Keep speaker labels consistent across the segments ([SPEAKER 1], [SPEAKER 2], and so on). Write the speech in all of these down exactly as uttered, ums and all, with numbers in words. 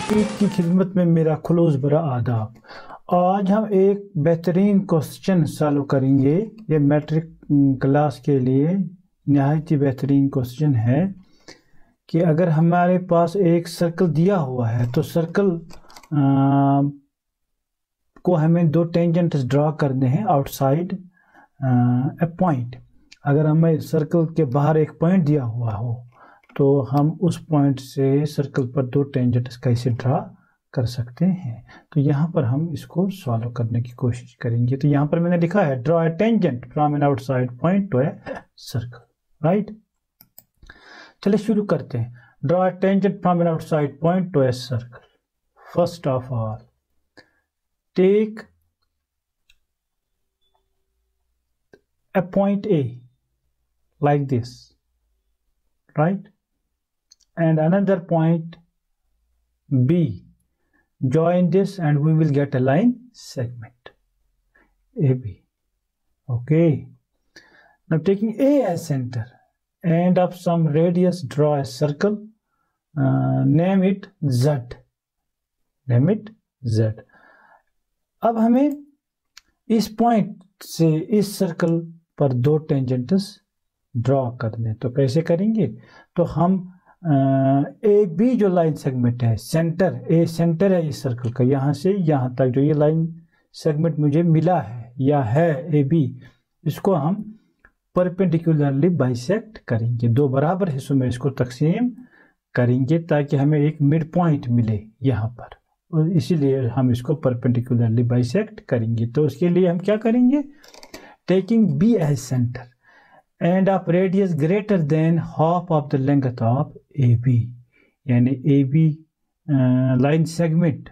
[SPEAKER 1] की खिदमत में मेरा खुलूस भरा आदाब। आज हम एक बेहतरीन क्वेश्चन सॉल्व करेंगे। ये मैट्रिक क्लास के लिए नहायत ही बेहतरीन क्वेश्चन है कि अगर हमारे पास एक सर्कल दिया हुआ है तो सर्कल को हमें दो टेंजेंट्स ड्रा करने हैं आउटसाइड ए पॉइंट। अगर हमें सर्कल के बाहर एक पॉइंट दिया हुआ हो तो हम उस पॉइंट से सर्कल पर दो टेंजेंट्स कैसे ड्रा कर सकते हैं। तो यहाँ पर हम इसको सॉल्व करने की कोशिश करेंगे। तो यहाँ पर मैंने लिखा है draw a tangent from an outside point to a circle, right. चलिए शुरू करते हैं। Draw a tangent from an outside point to a circle. First of all take a point A like this, right, and another point B. Join this and we will get a line segment A B. Okay, now taking A as center and of some radius draw a circle, uh, name it Z, name it Z. अब हमें इस point से इस circle पर दो tangents draw करने, तो कैसे करेंगे? तो हम ए बी जो लाइन सेगमेंट है, सेंटर ए सेंटर है इस सर्कल का, यहाँ से यहाँ तक जो ये लाइन सेगमेंट मुझे मिला है या है ए बी, इसको हम परपेंडिकुलरली बाइसेक्ट करेंगे। दो बराबर हिस्सों में इसको तकसीम करेंगे ताकि हमें एक मिड पॉइंट मिले यहाँ पर, और इसीलिए हम इसको परपेंडिकुलरली बाइसेक्ट करेंगे। तो उसके लिए हम क्या करेंगे? Taking B as center and of radius greater than half of the length of A B, यानी A B लाइन सेगमेंट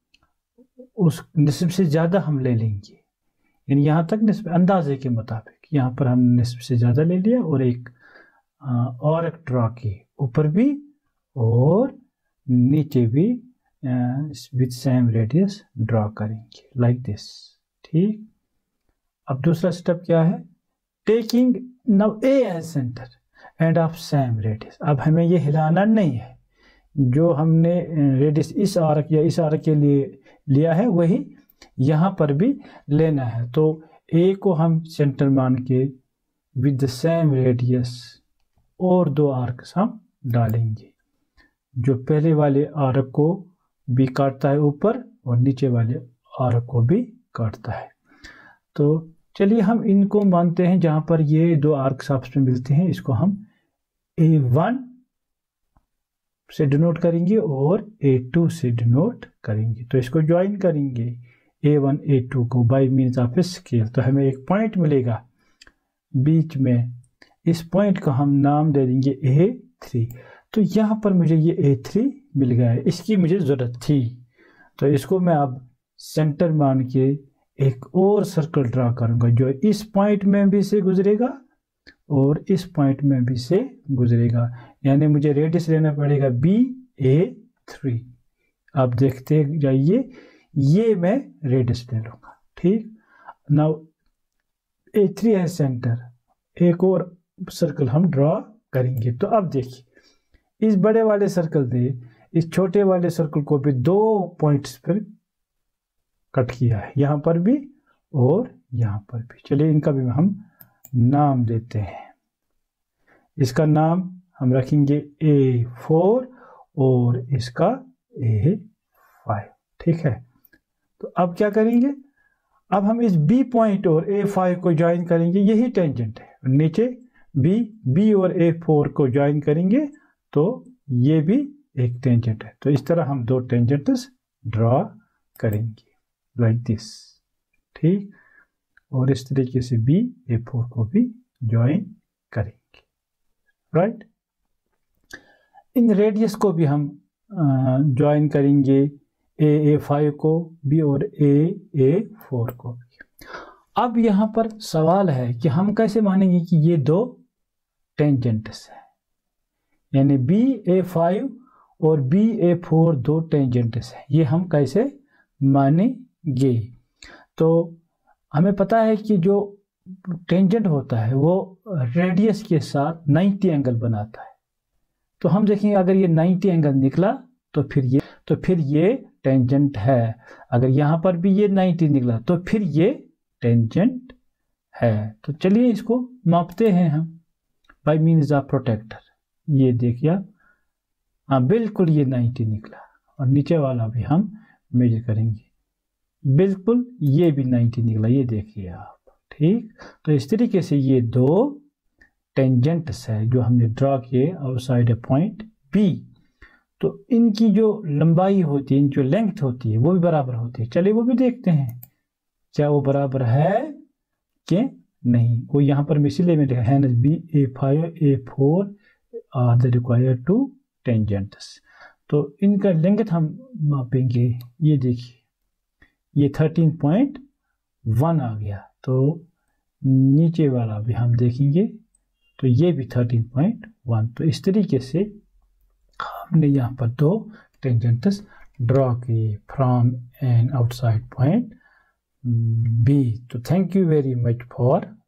[SPEAKER 1] उस निस्ब से ज़्यादा हम ले लेंगे, यानी यहाँ तक निस्ब अंदाजे के मुताबिक यहाँ पर हम निस्ब से ज़्यादा ले लिया और एक और एक ड्रॉ किए, ऊपर भी और नीचे भी विद सेम रेडियस ड्रॉ करेंगे लाइक दिस, ठीक। अब दूसरा स्टेप क्या है? Taking now A as centre and of same radius. अब हमें ये हिलाना नहीं है, जो हमने रेडियस इस आर्क या इस आर्क के लिए लिया है वही यहाँ पर भी लेना है। तो ए को हम सेंटर मान के विद द सेम रेडियस और दो आर्क्स हम डालेंगे, जो पहले वाले आर्क को भी काटता है ऊपर और नीचे वाले आर्क को भी काटता है। तो चलिए हम इनको मानते हैं, जहां पर ये दो आर्क्स आपस में मिलते हैं इसको हम ए वन से डिनोट करेंगे और ए टू से डिनोट करेंगे। तो इसको ज्वाइन करेंगे ए वन ए टू को बाय मीन्स ऑफ स्केल। तो हमें एक पॉइंट मिलेगा बीच में, इस पॉइंट को हम नाम दे देंगे ए थ्री। तो यहाँ पर मुझे ये ए थ्री मिल गया है, इसकी मुझे ज़रूरत थी, तो इसको मैं अब सेंटर मान के एक और सर्कल ड्रा करूंगा जो इस पॉइंट में भी से गुजरेगा और इस पॉइंट में भी से गुजरेगा, यानी मुझे रेडियस लेना पड़ेगा बी ए थ्री। आप देखते जाइए, ये मैं रेडियस ले लूंगा, ठीक। नाउ ए थ्री है सेंटर, एक और सर्कल हम ड्रॉ करेंगे। तो अब देखिए, इस बड़े वाले सर्कल से इस छोटे वाले सर्कल को भी दो पॉइंट्स पर कट किया है, यहाँ पर भी और यहाँ पर भी। चलिए इनका भी हम नाम देते हैं, इसका नाम हम रखेंगे ए फोर और इसका ए फाइव, ठीक है। तो अब क्या करेंगे? अब हम इस बी पॉइंट और ए फाइव को ज्वाइन करेंगे, यही टेंजेंट है, नीचे बी बी और ए फोर को ज्वाइन करेंगे तो ये भी एक टेंजेंट है। तो इस तरह हम दो टेंजेंट्स ड्रॉ करेंगे लाइक दिस, ठीक। और इस तरीके से बी ए फोर को भी ज्वाइन करेंगे, राइट। इन रेडियस को भी हम ज्वाइन करेंगे, ए ए फाइव को भी और ए ए फोर को भी। अब यहाँ पर सवाल है कि हम कैसे मानेंगे कि ये दो टेंजेंट्स हैं, यानी बी ए फाइव और बी ए फोर दो टेंजेंट्स हैं, ये हम कैसे मानेंगे? तो हमें पता है कि जो टेंजेंट होता है वो रेडियस के साथ नाइंटी एंगल बनाता है। तो हम देखेंगे अगर ये नाइंटी एंगल निकला तो फिर ये तो फिर ये टेंजेंट है। अगर यहाँ पर भी ये नाइन्टी निकला तो फिर ये टेंजेंट है। तो चलिए इसको मापते हैं हम बाय मीन्स ऑफ प्रोटेक्टर। ये देखिए आप, हाँ बिल्कुल ये नाइन्टी निकला, और नीचे वाला भी हम मेजर करेंगे, बिल्कुल ये भी नाइन्टी निकला, ये देखिए आप। ठीक, तो इस तरीके से ये दो टेंजेंट्स है जो हमने ड्रॉ किए आउटसाइड ए पॉइंट बी। तो इनकी जो लंबाई होती है, इनकी जो लेंथ होती है वो भी बराबर होती है। चलिए वो भी देखते हैं क्या वो बराबर है कि नहीं। वो यहाँ पर इसीलिए में लिखा है B A five A four are the required two tangents. तो इनका लेंथ हम मापेंगे। ये देखिए ये थर्टीन पॉइंट वन आ गया। तो नीचे वाला भी हम देखेंगे तो ये भी थर्टीन पॉइंट वन। तो इस तरीके से हमने यहाँ पर दो टेंजेंट्स ड्रॉ किए from an outside point B. तो thank you very much for